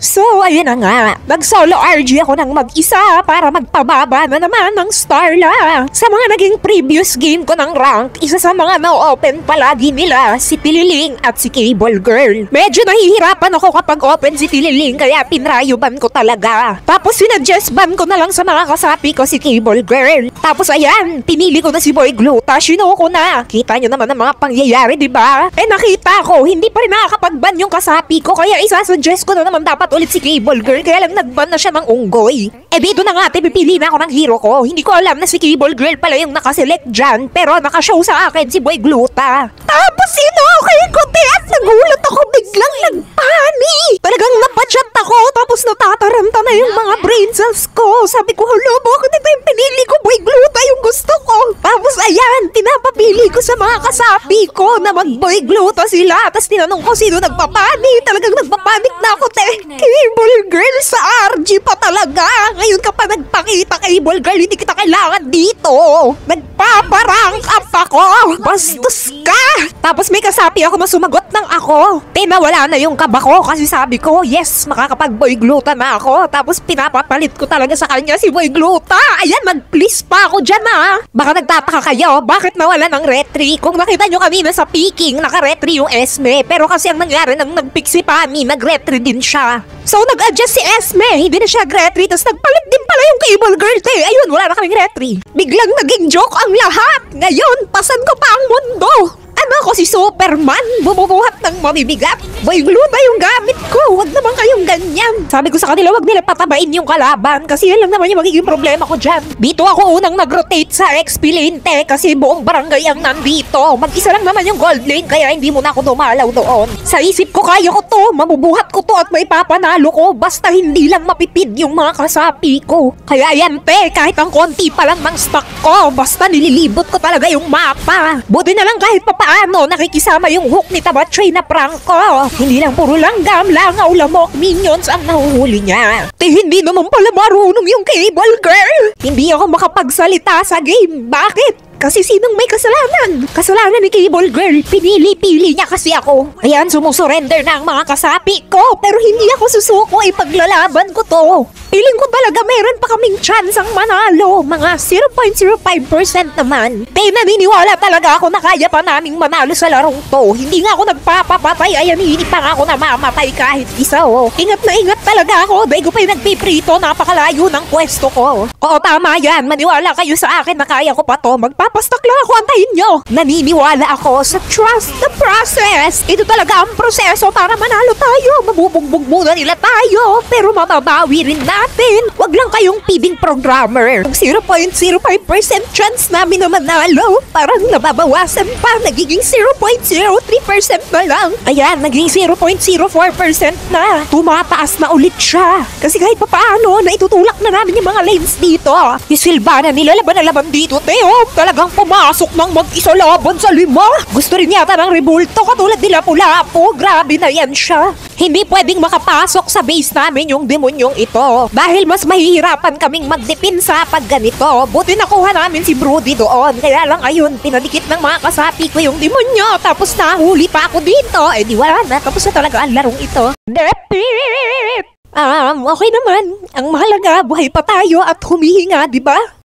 So, ayun na nga. Nag-solo RG ako ng mag-isa para magpababa na naman ng Starla. Sa mga naging previous game ko ng rank, isa sa mga na-open palagi nila, si Tililing at si Cable Girl. Medyo nahihirapan ako kapag open si Tililing kaya pinrayoban ko talaga. Tapos sinadjust ban ko na lang sa mga kasapi ko si Cable Girl. Tapos ayan, pinili ko na si Boy Gluta, sino ko na. Kita nyo naman ang mga pangyayari, diba? Eh nakita ko, hindi pa rin nakakapag-ban yung kasapi ko kaya isasuggest ko na naman dapat ulit si Cable Girl kaya lang nag-ban na siya ng unggoy. Eh dito na nga pipili na ako ng hero ko. Hindi ko alam na si Cable Girl pala yung nakaselect dyan pero nakashow sa akin si Boy Gluta. Tapos sinokay ko at nagulat ako biglang nagpani. Talagang napachat ako tapos natataranta na yung mga brain cells ko. Sabi ko, hello, bakit ito yung pinili ko? Boy Gluta yung gusto ko. Tapos ayan, pinapapili ko sa mga kasapi ko na mag-Boy Gluta sila. Tapos tinanong ko sino nagpapani. Talagang nagpapanik na ako, Cable Girl sa RG pa talaga. Ngayon ka pa nagpakita, Cable Girl, hindi kita kailangan dito. Nagpaparank up ako. Bastos ka. Tapos may kasapi ako na sumagot ng ako. Nawala na yung kaba ko kasi sabi ko, yes, makakapag-Boy Gluta na ako. Tapos pinapapalit ko talaga sa kanya si Boy Gluta. Ayan, mag-please pa ako dyan Baka nagtataka kayo, bakit nawala ng retry? Kung nakita nyo kanina sa picking, naka-retry yung Esme. Pero kasi ang nangyari nang nag-pick si Pani, nag-retry din siya. So nag-adjust si Esme, hindi na siya retry. Tapos nagpalit din pala yung Cable Girl, Ayun, wala na kaming retry. Biglang naging joke ang lahat. Ngayon, pasan ko pa ang mundo. Ano ako si Superman? Bumubuhat ng mabibigat? Boy Gluta yung gamit ko. Huwag naman kayong ganyan. Sabi ko sa kanila, huwag nila patabain yung kalaban. Kasi yan lang naman yung magiging problema ko dyan. Dito ako unang nag-rotate sa XP lane, kasi buong barangay ang nandito. Mag-isa lang naman yung gold lane, kaya hindi mo na ako dumalaw doon. Sa isip ko, kaya ko to. Mabubuhat ko to at may papanalo ko. Basta hindi lang mapipid yung mga kasapi ko. Kaya yan, kahit ang konti pa lang ng stock ko. Basta nililibot ko talaga yung mapa. Buti na lang kahit papaano nakikisama yung hook ni Tabatray na prank ko. Hindi lang puro langgam, langaw, lamok, minions ang nahuhuli niya. Hindi naman pala marunong yung Cable Girl. Hindi ako makapagsalita sa game. Bakit? Kasi sinong may kasalanan? Kasalanan ni Cable Girl. Pinili-pili niya kasi ako. Ayan, sumusurrender na ang mga kasapi ko. Pero hindi ako susuko, ipaglalaban ko to. Piling ko talaga meron pa kaming chance ang manalo. Mga 0.05% naman. Naniniwala talaga ako na kaya pa naming manalo sa larong to. Hindi nga ako nagpapapatay. Ayan, hindi pa nga ako namamatay kahit isa. Ingat na ingat talaga ako. Dahil ko pa yung nagpiprito. Napakalayo ng pwesto ko. Oo, tama yan. Maniwala kayo sa akin na kaya ko pa to. Magpapastak lang ako, antayin nyo. Naniniwala ako sa trust the process. Ito talaga ang proseso para manalo tayo. Mabubugbog muna nila tayo. Pero mababawi rin natin. Wag lang kayong pibing programmer. Ang 0.05% chance namin na manalo. Parang nababawasan pa. Nagiging 0.03% na lang. Ayan, naging 0.04% na. Tumataas na ulit siya. Kasi kahit papaano, naitutulak na namin yung mga lanes dito. Yung Sylvana nila laban na laban dito, Talagang pumasok ng mag-isa laban sa 5. Gusto rin yata ng Rebulto katulad nila Pula-po. Grabe na yan siya. Hindi pwedeng makapasok sa base namin yung demonyong ito. Dahil mas mahihirapan kaming magdepensa pag ganito. Buti nakuha namin si Brody doon. Kaya lang ayun, pinadikit ng mga kasapi ko yung demonyo. Tapos nahuli pa ako dito. Di wala na. Tapos na talaga ang larong ito. Okay naman. Ang mahalaga, buhay pa tayo at humihinga, di ba?